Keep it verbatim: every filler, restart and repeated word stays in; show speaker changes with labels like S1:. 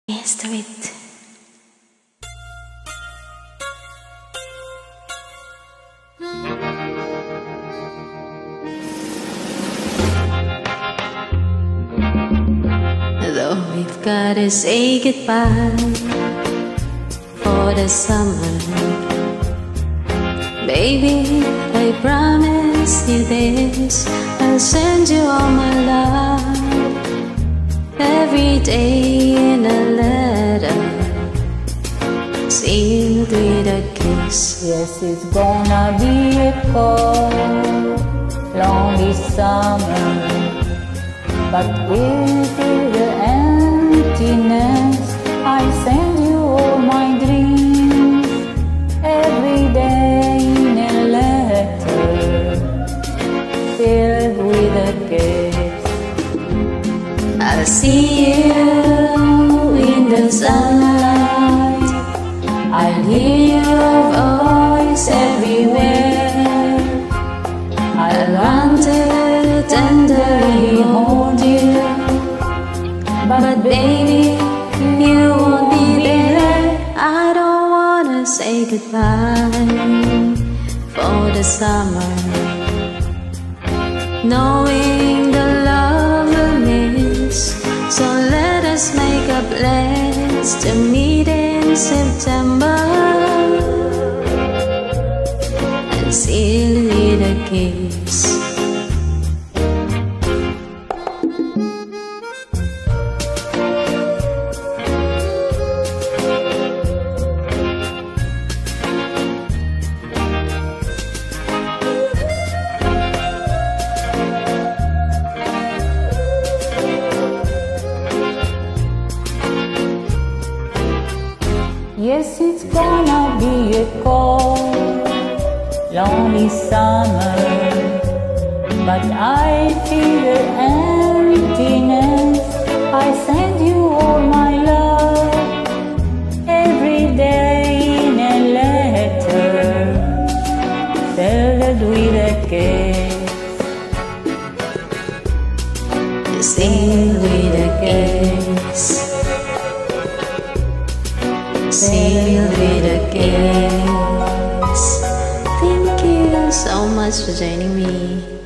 S1: Yes, do it. Though we've gotta say goodbye for the summer, baby, I promise you this, I'll send you all my love every day in a letter, sealed with a kiss.
S2: Yes, it's gonna be a cold, lonely summer, but with the emptiness, I send you all my dreams every day in a letter, filled with a kiss.
S1: I'll see you in the sunlight, I'll hear your voice everywhere, I'll run to tenderly hold you, but baby, you won't be there. I don't wanna say goodbye for the summer, knowing the love we'll miss. So let us make a pledge to meet in September and seal with a kiss.
S2: Yes, it's gonna be a cold, lonely summer, but I feel the emptiness. I send you all my love every day in a letter, filled with a kiss,
S1: Sealed with a kiss, sealed with a kiss. Thank you so much for joining me.